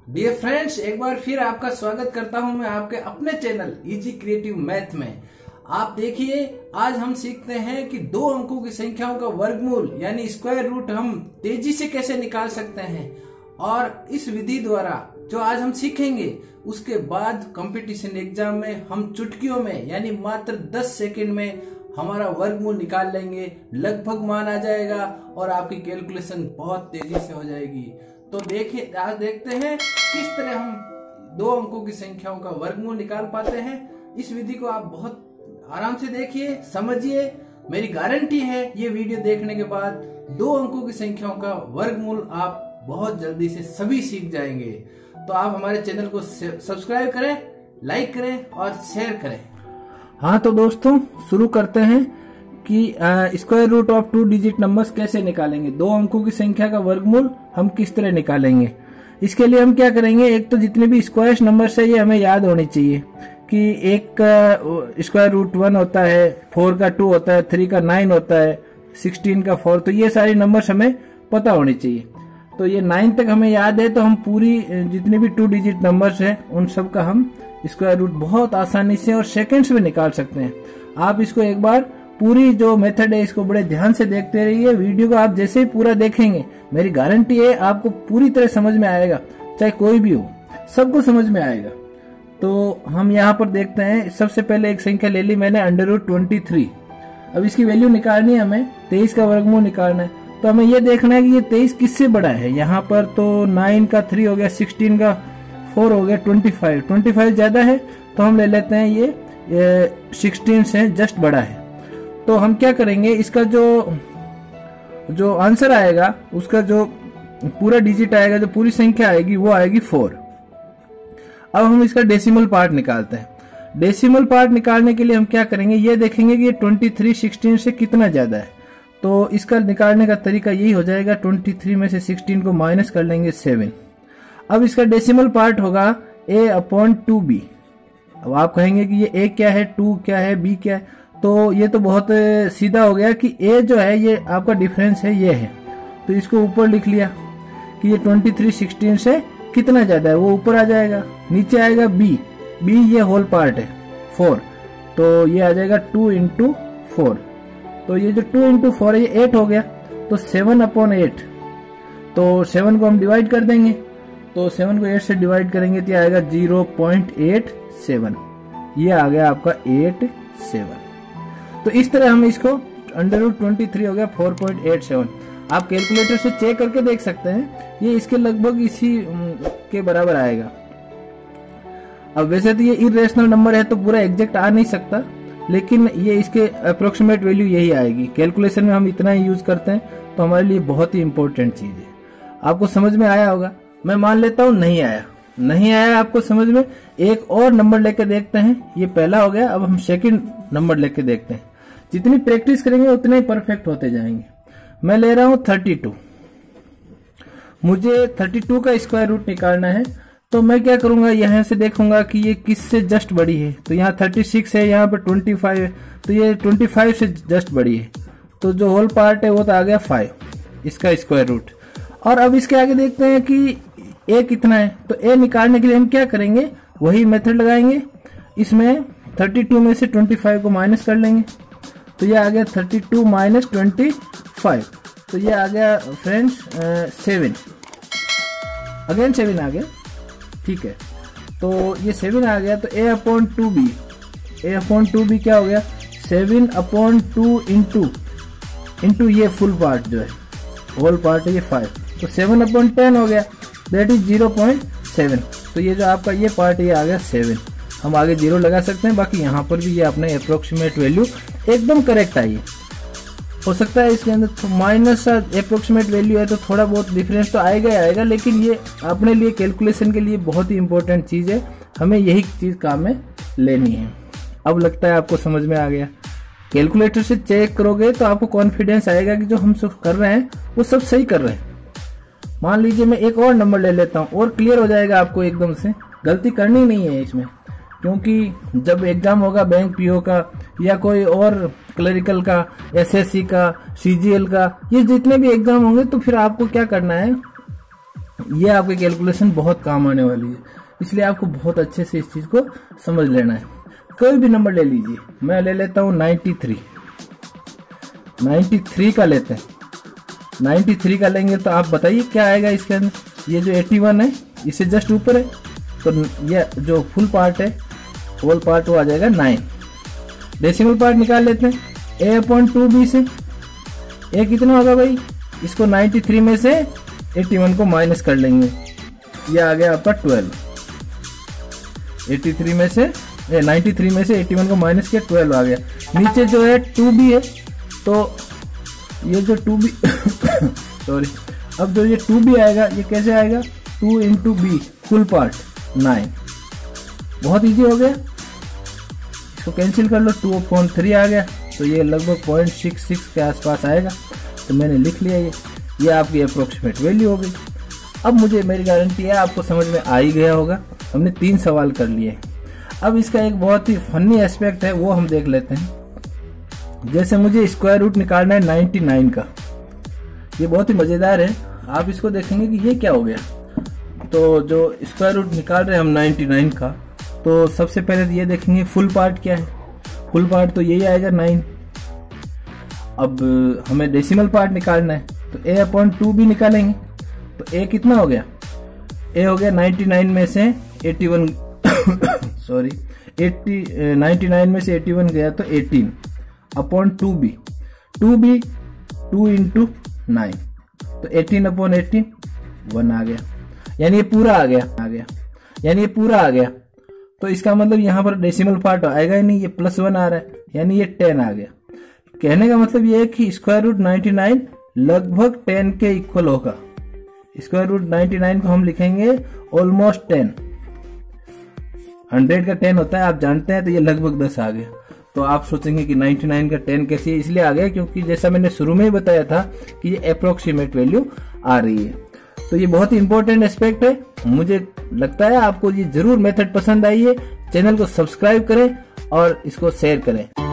Dear friends, एक बार फिर आपका स्वागत करता हूं मैं आपके अपने चैनल इजी क्रिएटिव मैथ में। आप देखिए, आज हम सीखते हैं कि दो अंकों की संख्याओं का वर्गमूल यानी स्क्वायर रूट हम तेजी से कैसे निकाल सकते हैं। और इस विधि द्वारा जो आज हम सीखेंगे उसके बाद कंपटीशन एग्जाम में हम चुटकियों में यानी मात्र 10 सेकंड में हमारा वर्गमूल निकाल लेंगे, लगभग मान आ जाएगा और आपकी कैलकुलेशन बहुत तेजी से हो जाएगी। तो देखिए, आज देखते हैं किस तरह हम दो अंकों की संख्याओं का वर्गमूल निकाल पाते हैं। इस विधि को आप बहुत आराम से देखिए, समझिए। मेरी गारंटी है ये वीडियो देखने के बाद दो अंकों की संख्याओं का वर्गमूल आप बहुत जल्दी से सभी सीख जाएंगे। तो आप हमारे चैनल को सब्सक्राइब करें, लाइक करें और शेयर करें। हाँ तो दोस्तों, शुरू करते हैं कि square root of 2 digit numbers कैसे निकालेंगे। दो अंकों की संख्या का वर्गमूल हम किस तरह निकालेंगे। इसके लिए हम क्या करेंगे, एक तो जितने भी स्क्वायर नंबर्स है ये हमें याद होनी चाहिए कि एक का स्क्वायर रूट 1 होता है, 4 का 2 होता है, 3 का 9 होता है, 16 का 4। तो ये सारे नंबर्स हमें पता होने चाहिए। तो ये 9 तक हमें याद है तो हम पूरी जितने भी 2 डिजिट नंबर्स है उन सब का हम स्क्वायर रूट बहुत आसानी से और सेकंड्स में निकाल सकते हैं। आप इसको एक बार पूरी जो मेथड है इसको बड़े ध्यान से देखते रहिए। वीडियो को आप जैसे ही पूरा देखेंगे मेरी गारंटी है आपको पूरी तरह समझ में आएगा, चाहे कोई भी हो, सबको समझ में आएगा। तो हम यहाँ पर देखते हैं, सबसे पहले एक संख्या ले ली मैंने √23। अब इसकी वैल्यू निकालनी है, हमें 23 का वर्गमूल निकालना है। तो हमें यह देखना है कि ये 23 किससे बड़ा है। यहाँ पर तो 9 का 3 हो गया, 16 का 4 हो गया, 25 ज्यादा है तो हम ले लेते हैं ये 16 से जस्ट बड़ा है। तो हम क्या करेंगे, इसका जो आंसर आएगा, उसका जो पूरा डिजिट आएगा, जो पूरी संख्या आएगी वो आएगी 4। अब हम इसका डेसिमल पार्ट निकालते हैं। डेसिमल पार्ट निकालने के लिए हम क्या करेंगे, ये देखेंगे कि ये 23 16 से कितना ज्यादा है। तो इसका निकालने का तरीका यही हो जाएगा, 23 में से 16 को माइनस कर लेंगे 7। अब इसका डेसिमल पार्ट होगा a/2b। अब आप कहेंगे कि ये a क्या है, 2 क्या है, b क्या है। तो ये तो बहुत सीधा हो गया कि a जो है ये आपका डिफरेंस है, ये है। तो इसको ऊपर लिख लिया कि ये 23 16 से कितना ज्यादा है, वो ऊपर आ जाएगा। नीचे आएगा b ये होल पार्ट है 4, तो ये आ जाएगा 2 × 4। तो ये जो 2 × 4 है ये 8 हो गया। तो 7/8, तो 7 को हम डिवाइड कर देंगे। तो 7 को 8 से डिवाइड करेंगे तो आएगा 0.87। ये आ गया आपका 87। तो इस तरह हम इसको √23 हो गया 4.87। आप कैलकुलेटर से चेक करके देख सकते हैं, ये इसके लगभग इसी के बराबर आएगा। अब वैसे तो ये इरेशनल नंबर है तो पूरा एग्जैक्ट आ नहीं सकता, लेकिन ये इसके अप्रोक्सीमेट वैल्यू यही आएगी। कैलकुलेशन में हम इतना ही यूज करते हैं तो हमारे लिए बहुत ही इंपॉर्टेंट चीज है। आपको समझ में आया होगा, मैं मान लेता हूं नहीं आया आपको समझ में। एक और नंबर लेके देखते हैं, ये पहला हो गया। अब हम सेकंड नंबर लेके देखते हैं। जितनी प्रैक्टिस करेंगे उतने ही परफेक्ट होते जाएंगे। मैं ले रहा हूं 32। मुझे 32 का स्क्वायर रूट निकालना है। तो मैं क्या करूंगा, यहां से देखूंगा कि ये किससे जस्ट बड़ी है। तो यहाँ 36 है, यहाँ पर 25 है, तो ये 25 से जस्ट बड़ी है। तो जो होल पार्ट है वो तो आ गया 5, इसका स्क्वायर रूट। और अब इसके आगे देखते हैं कि a कितना है। तो a निकालने के लिए हम क्या करेंगे, वही मेथड लगाएंगे। इसमें 32 में से 25 को माइनस कर लेंगे। तो ये आ गया 32 - 25। तो ये आ गया फ्रेंड्स 7। अगेन 7 आ गया, ठीक है। तो ये 7 आ गया। तो a/2b क्या हो गया, 7/2 इंटू ये फुल पार्ट जो है, होल पार्ट है ये 5। तो 7/10 हो गया, दैट इज 0.7। तो ये जो आपका ये पार्ट ये आ गया 7। हम आगे 0 लगा सकते हैं, बाकी यहाँ पर भी ये अपने अप्रोक्सीमेट वैल्यू एकदम करेक्ट आई है। हो सकता है इसके अंदर माइनस अप्रोक्सीमेट वैल्यू है तो थोड़ा बहुत डिफरेंस तो आएगा ही आएगा, लेकिन ये अपने लिए कैलकुलेशन के लिए बहुत ही इंपॉर्टेंट चीज है। हमें यही चीज काम में लेनी है। अब लगता है आपको समझ में आ गया। कैलकुलेटर से चेक करोगे तो आपको कॉन्फिडेंस आएगा कि जो हम सब कर रहे हैं वो सब सही कर रहे हैं। मान लीजिए मैं एक और नंबर ले लेता हूँ और क्लियर हो जाएगा आपको एकदम से। गलती करनी नहीं है इसमें, क्योंकि जब एग्जाम होगा बैंक पीओ का या कोई और क्लरिकल का, एसएससी का, सीजीएल का, ये जितने भी एग्जाम होंगे तो फिर आपको क्या करना है, ये आपकी कैलकुलेशन बहुत काम आने वाली है, इसलिए आपको बहुत अच्छे से इस चीज को समझ लेना है। कोई भी नंबर ले लीजिए, मैं ले लेता हूँ 93 का लेते हैं। 93 का लेंगे तो आप बताइए क्या आएगा इसके अंदर। ये जो 81 है इससे जस्ट ऊपर है, तो ये जो फुल पार्ट है, होल पार्ट, वो आ जाएगा 9। डेसिमल पार्ट निकाल लेते हैं a/2b से। a कितना होगा भाई, इसको 93 में से 81 को माइनस कर लेंगे, ये आ गया आपका 12। 93 में से 81 को माइनस किया, 12 आ गया। नीचे जो है 2b है, तो ये जो 2b सॉरी, अब जो ये 2b आएगा ये कैसे आएगा, 2 इंटू बी फुल पार्ट 9। बहुत इजी हो गया, इसको कैंसिल कर लो, 2/3 आ गया, तो ये लगभग 0.66 के आसपास आएगा। तो मैंने लिख लिया, ये आपकी अप्रोक्सीमेट वैल्यू हो गई। अब मुझे, मेरी गारंटी है आपको समझ में आ ही गया होगा। हमने 3 सवाल कर लिए। अब इसका एक बहुत ही फनी एस्पेक्ट है, वो हम देख लेते हैं। जैसे मुझे स्क्वायर रूट निकालना है 99 का, ये बहुत ही मजेदार है। आप इसको देखेंगे कि ये क्या हो गया। तो जो स्क्वायर रूट निकाल रहे हैं हम 99 का, तो सबसे पहले तो ये देखेंगे फुल पार्ट क्या है। फुल पार्ट तो यही आएगा 9। अब हमें डेसिमल पार्ट निकालना है, तो a/2 भी निकालेंगे। तो a कितना हो गया, a हो गया 99 में से 81 सॉरी 99 में से 81 गया, तो 18/2b। 2b 2 इंटू 9, तो 18/18 1 आ गया, यानी ये पूरा आ गया, यानी ये पूरा आ गया। तो इसका मतलब यहाँ पर डेसिमल पार्ट आएगा ही नहीं, ये +1 आ रहा है, यानी ये 10 आ गया। कहने का मतलब ये है कि स्क्वायर रूट 99 लगभग 10 के इक्वल होगा। स्क्वायर रूट 99 को हम लिखेंगे ऑलमोस्ट 10। 100 का 10 होता है, आप जानते हैं, तो ये लगभग 10 आ गया। तो आप सोचेंगे कि 99 का 10 कैसे है, इसलिए आ गया क्योंकि जैसा मैंने शुरू में ही बताया था कि ये अप्रोक्सीमेट वैल्यू आ रही है। तो ये बहुत ही इंपॉर्टेंट एस्पेक्ट है। मुझे लगता है आपको ये जरूर मेथड पसंद आई है। चैनल को सब्सक्राइब करें और इसको शेयर करें।